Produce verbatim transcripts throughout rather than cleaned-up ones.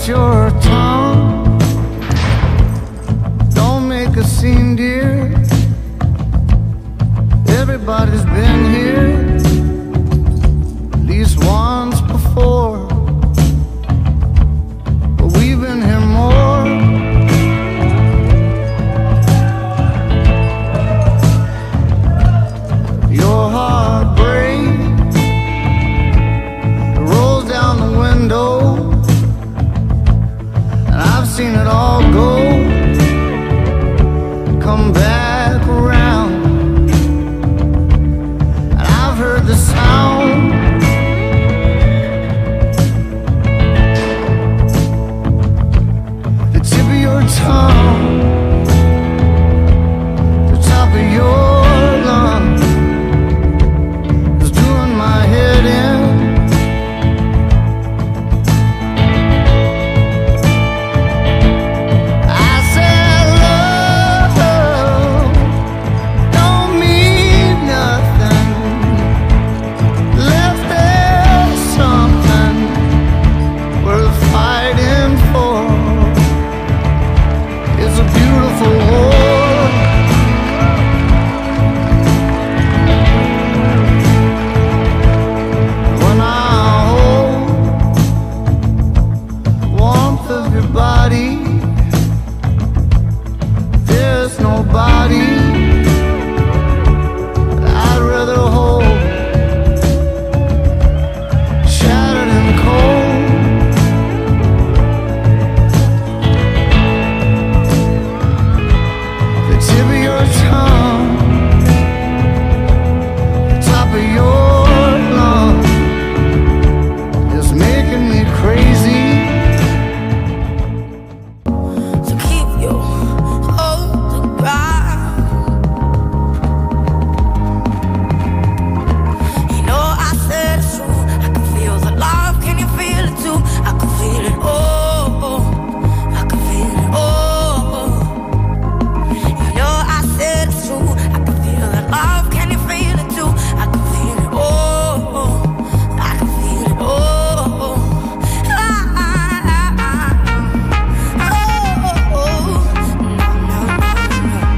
bite your tongue. Don't make a scene, dear. Everybody's been here at least once before, but we've been here more. Your heart breaks, it rolls down the window, and I've seen it all go, come back around. And I've heard the sound, the tip of your tongue, the top of your lungs is doing my head in. I said love don't mean nothing. Left there something worth fighting for. It's a beautiful war. When I hold the warmth of your body, there's nobody that I'd rather hold, shattered and cold. The tip of your tongue, the top of your lungs is making me crazy. So keep your hold the ground. You know I said it's true. I can feel the love. Can you feel it too? I can feel it. Oh, oh. I can feel it. Oh, oh. You know I said it's true. I can feel the love. Can you feel it too? I can feel it. Oh, oh. I can feel it. Oh, oh. Ah, ah, ah, ah. Oh, oh, oh. No, no, no, no.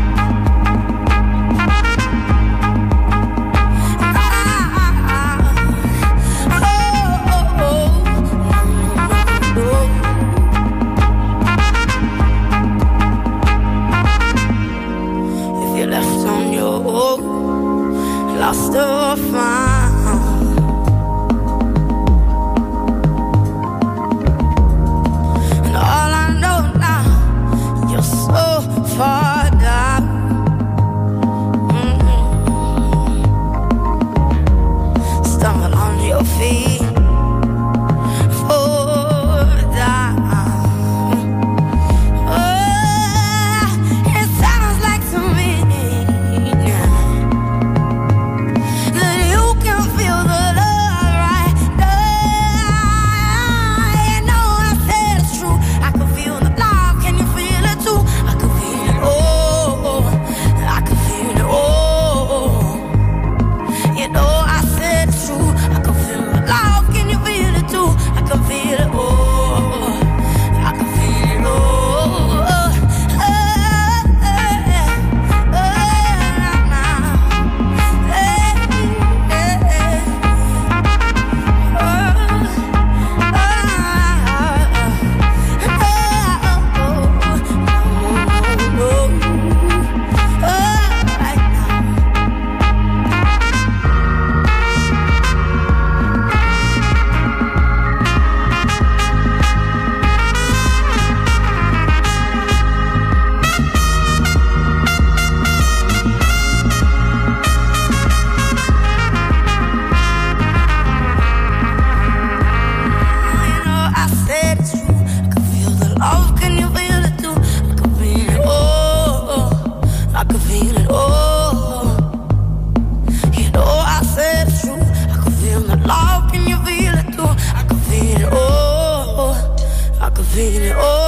Ah, ah, ah. Oh, oh, oh. No, no, no. If you're left on your own, lost or found, and all I know now, you're so far down. Mm-mm. Stumble on your feet, fall down. Oh, it sounds like to me that you can feel the love right now. You know I said it's true. I can feel the love. Can you feel it too? I can feel it. Oh, oh. I can feel it. Oh, you know I said it's true. I can feel the love. Can you feel it too? I can feel it. Oh, I can feel it. Oh, oh, oh, oh, now. You know I said it's true. I can feel the love. Can you feel it too? I can feel it. Oh, oh. I can feel it. Oh, you know I said it's true. I can feel the love. Can you feel it too? I can feel it. Oh, I can feel it. Oh.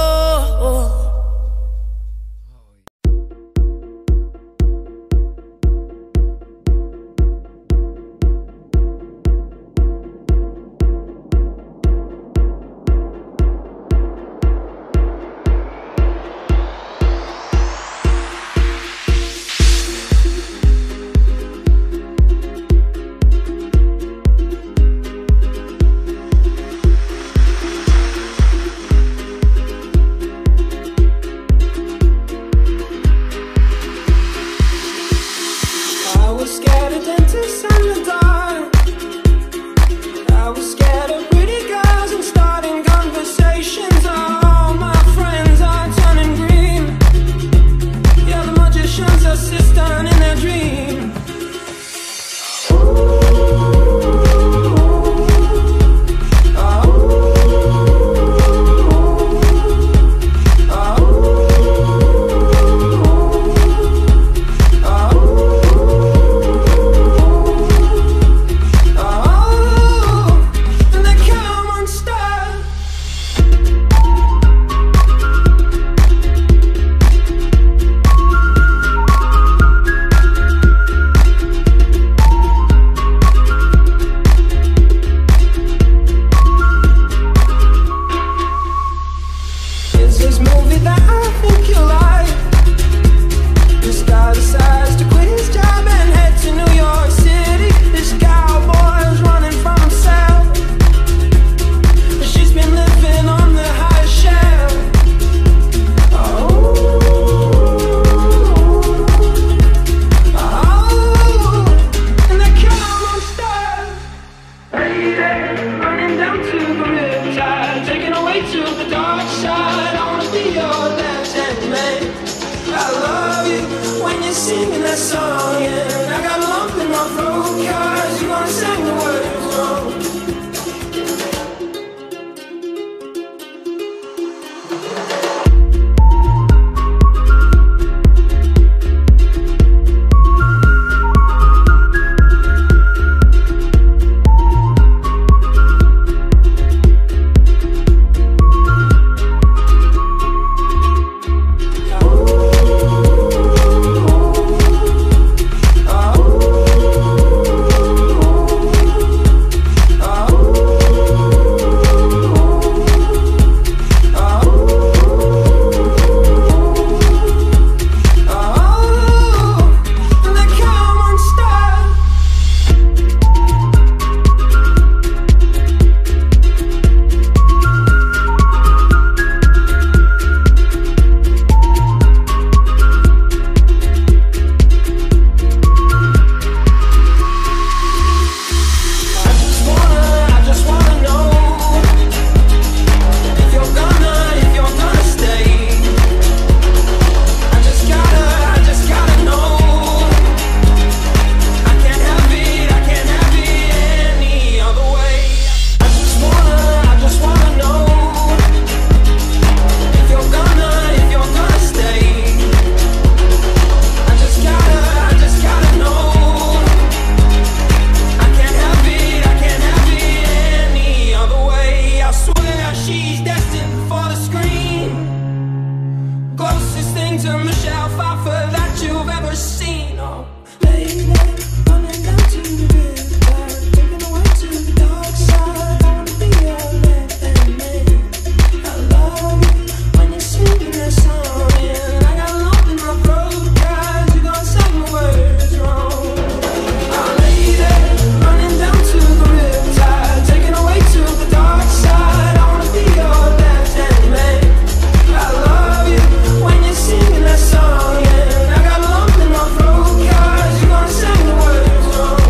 singing that song, and I got a lump in my throat, 'cause you're gonna sing the words wrong. To Michelle Pfeiffer that you've ever seen. Oh, lady, running down to the river, taking away to the dark side. I wanna be your left-hand man. I love you when you're singing that song, and I got a lump in my throat, 'cause you're gonna sing the words wrong. Oh, lady, running down to the riptide, taking away to the dark side. I wanna be your left-hand man. I love you when you're singing that song, and I got a lump in my throat, 'cause you're gonna sing the words wrong.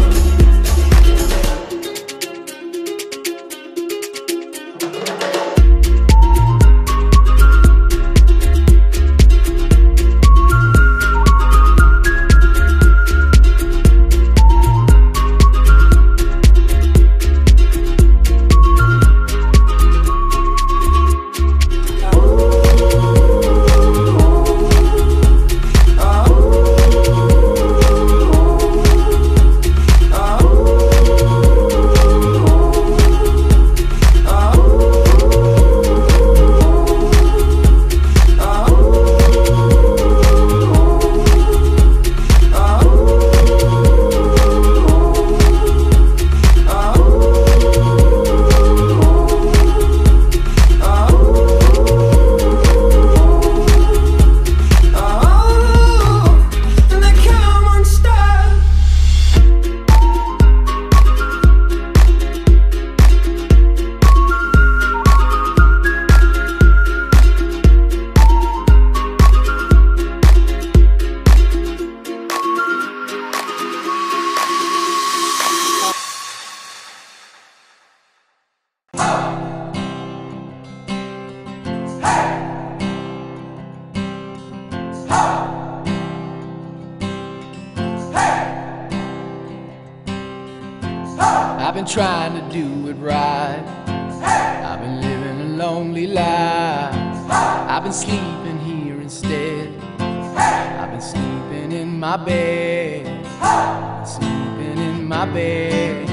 I've been trying to do it right. I've been living a lonely life. I've been sleeping here instead. I've been sleeping in my bed. Sleeping in my bed.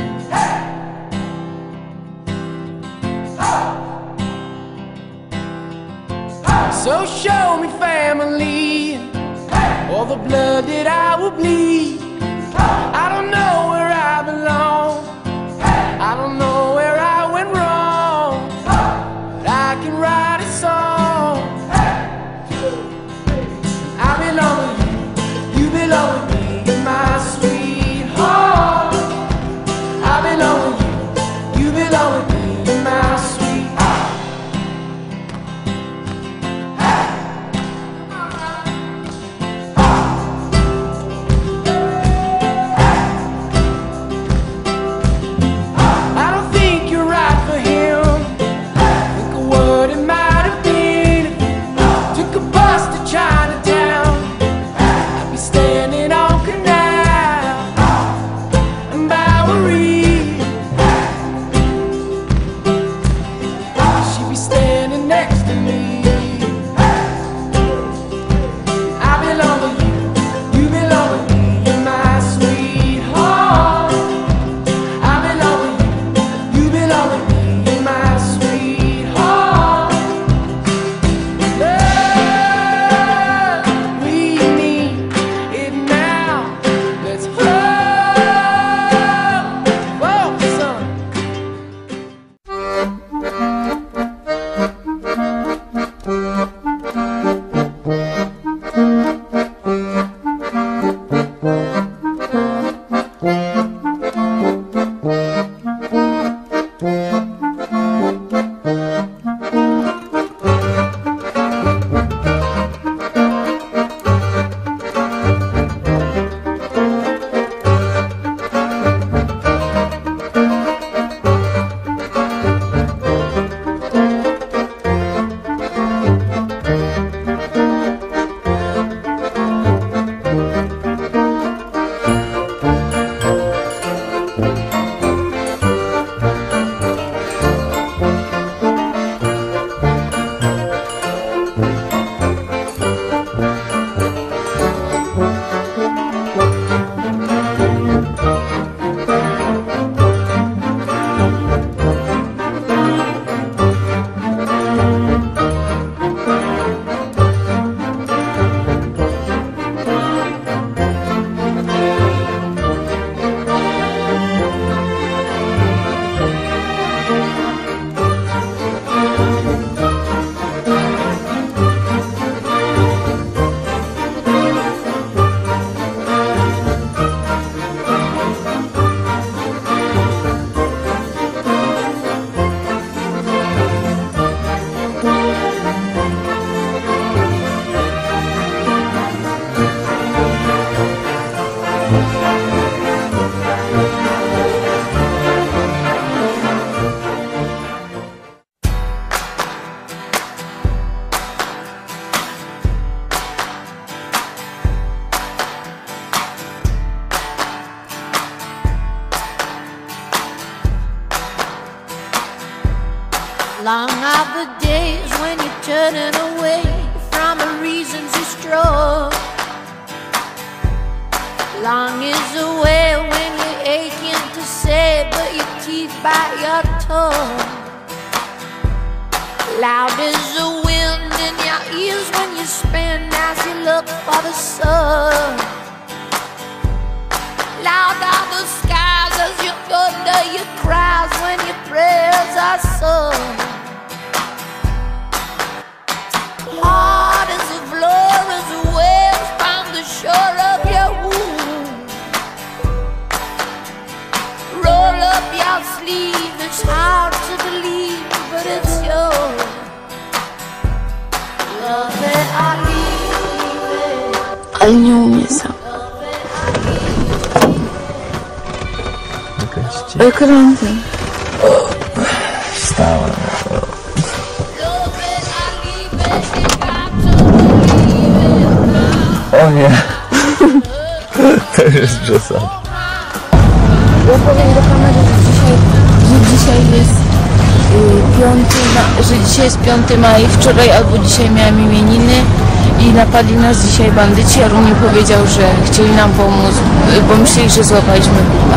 So show me family, all the blood that I will bleed. I don't know where I belong. I don't know where I went wrong, but I can write a song. I belong with you, you belong with me, you're my sweetheart. I belong with you, you belong with me, you're my sweetheart. Standing next to me. I belong with you, you belong with me, you're my sweetheart. I belong with you, you belong with me, you're my sweetheart. Love, we need it now. Let's hold, whoa, son. Long are the days when you're turning away from the reasons you strove. Long is the way when you're aching to say, but your teeth bite your tongue. Loud is the wind in your ears when you spin as you look for the sun. Loud are the skies as you thunder your cries when your prayers are sung. Hard as the floor as the waves from the shore of your womb. Roll up your sleeve, it's hard to believe, but it's yours. Love it, I leave it. Ale nie umie sam. Ekręty. Wstałem. O nie. To już jest przesada. Ja powiem do kamery, że dzisiaj, że dzisiaj jest y, piąty ma, że dzisiaj jest piąty maj, wczoraj albo dzisiaj miałem imieniny i napadli nas dzisiaj bandyci, a Runi powiedział, że chcieli nam pomóc, bo myśleli, że złapaliśmy Buda.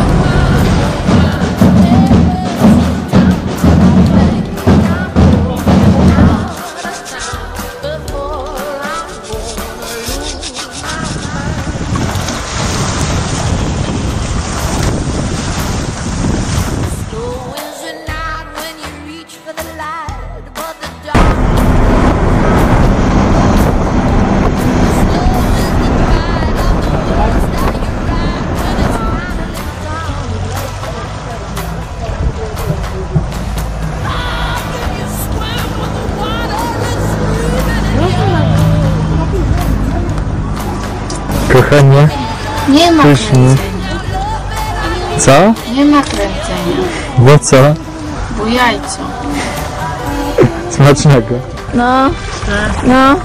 Kochanie, Nie ma pysznie. kręcenia. Co? Nie ma kręcenia. Bo co? Bo jajco. Smacznego. No. No.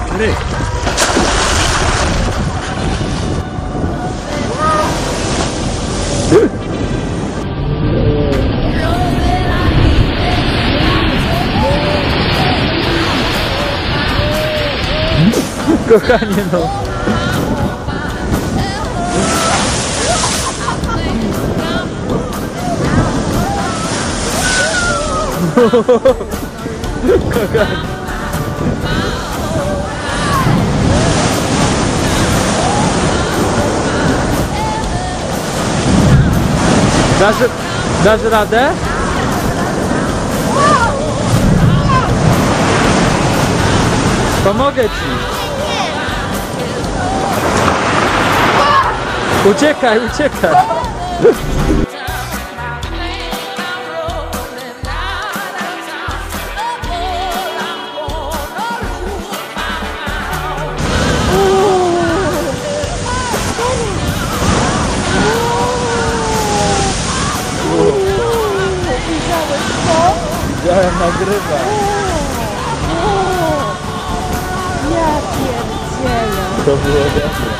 Kochanie, no. Kochanie. Dasz, dasz radę? Pomogę ci. Uciekaj, uciekaj. Widziałem, nagrywa. Ja pierdzielę. To było dobre.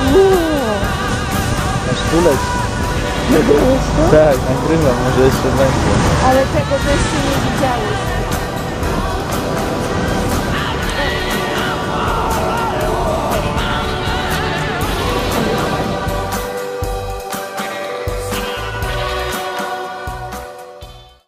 Aż tu leci. Nagrywałeś to? Tak, nagrywam, może jeszcze będzie. Ale tego to jeszcze nie widziałeś.